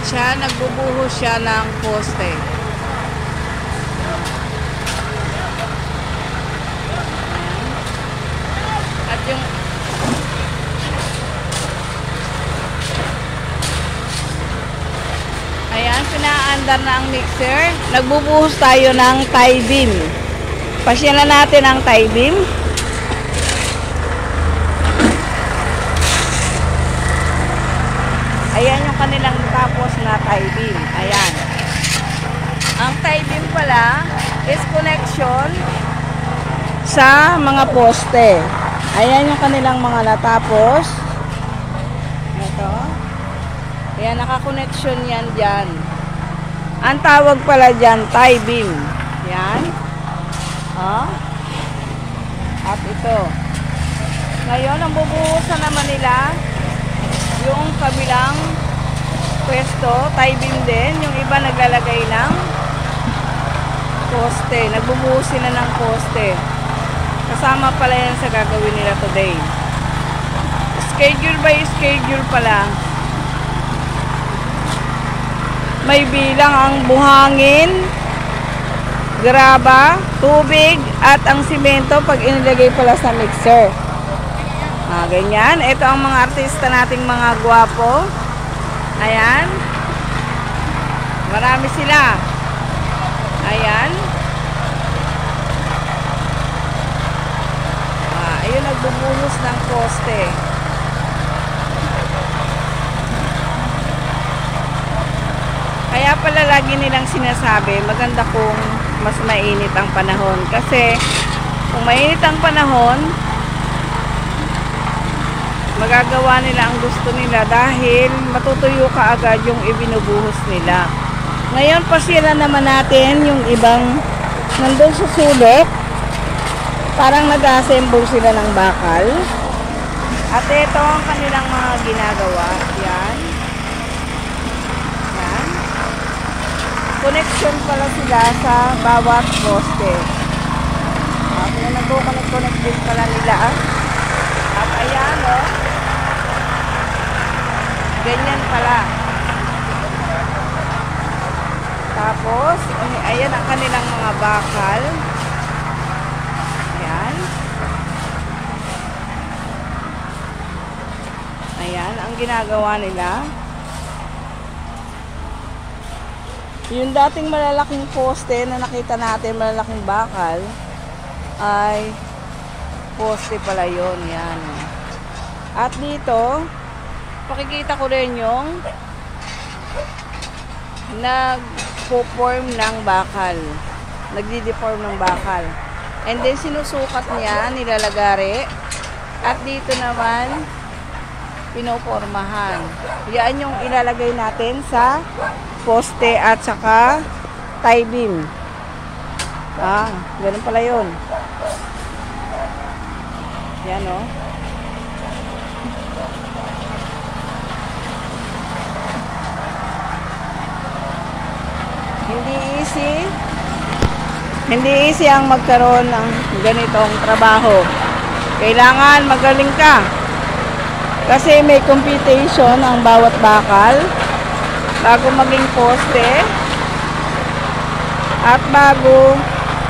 siya, nagbubuhos siya ng poste. At yung ayan, pinaandar na ang mixer. Nagbubuhos tayo ng tie beam. Pasyalan natin ang tie beam. Ayan yung kanilang tapos na tie beam. Ayan. Ang tie beam pala is connection sa mga poste. Ayan yung kanilang mga natapos. Ito. Ayan, naka-connection yan dyan. Ang tawag pala dyan, tie beam. Yan. At ito. Ngayon, ang bubuhusan naman nila yung kabilang pwesto, tie beam din. Yung iba naglalagay ng poste. Nagbubuhos sila ng poste. Kasama pala yan sa gagawin nila today. Schedule by schedule pala. May bilang ang buhangin, graba, tubig, at ang simento pag inilagay pala sa mixer. Ganyan. Ito ang mga artista nating mga gwapo. Ayan. Marami sila. Ayan. Ayun, nagbubuhos ng poste. Kaya pala lagi nilang sinasabi, maganda kung mas mainit ang panahon. Kasi kung mainit ang panahon, magagawa nila ang gusto nila dahil matutuyo kaagad yung ibinubuhos nila. Ngayon, pasyalan naman natin yung ibang nandun sa sulok. Parang nag-assemble sila ng bakal. At ito ang kanilang mga ginagawa. Yan. Yan. Connection pala sila sa bawat poste. At nag-connect din pala nila. At ayan, o. Ganyan pala. Tapos, ayan ang kanilang mga bakal. Ayan. Ayan, ang ginagawa nila. Yung dating malalaking poste na nakita natin, malalaking bakal, ay poste pala yun. Yan. At dito, pakikita ko rin yung nag-form ng bakal. Nagdi-deform ng bakal. And then, sinusukat niya, nilalagari. At dito naman, pinopormahan. Yan yung ilalagay natin sa poste at saka tie beam. Ganun pala yun. Yan, o. Hindi easy ang magkaroon ng ganitong trabaho. Kailangan magaling ka. Kasi may computation ang bawat bakal bago maging poste at bago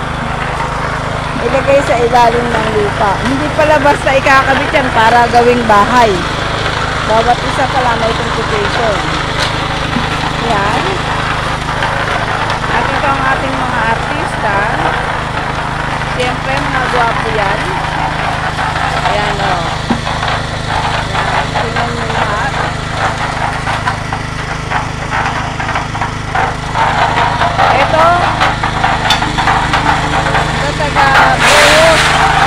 ilagay sa ilalim ng lupa. Hindi pala basta ikakabit yan para gawing bahay. Bawat isa pala may computation. Yan. At ito ang ating mga artista. Siyempre, mga gwapo yan. Ayan, o. Ayan, tingnan nyo lahat. Ito, taga-buhos,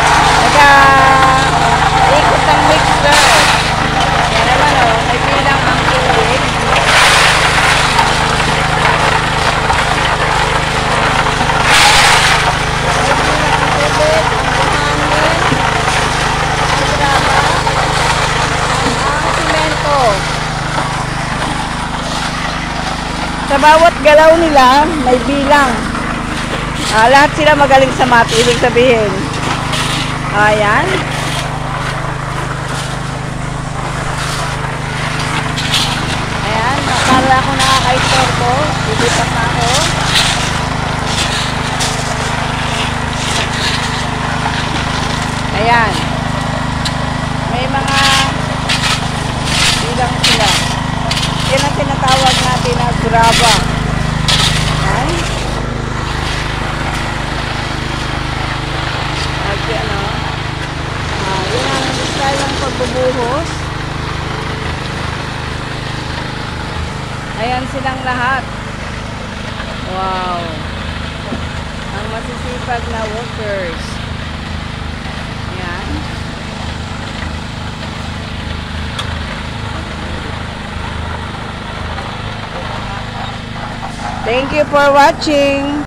taga-ikot ng mixer. Yan naman, o. May bilang ang tubig. Sa bawat galaw nila, may bilang. Lahat sila magaling sa math, ibig sabihin. Ayan. Ayan, nakala ko nakakaya. motor ko. Lilipat na ako. Ayan. May mga bilang sila. Yan ang tinatawag natin na graba. Ayan. At yan o. Yan ang style ng pagbubuhos. Ayan silang lahat. Wow. Ang masisipag na workers. Ayan. Thank you for watching.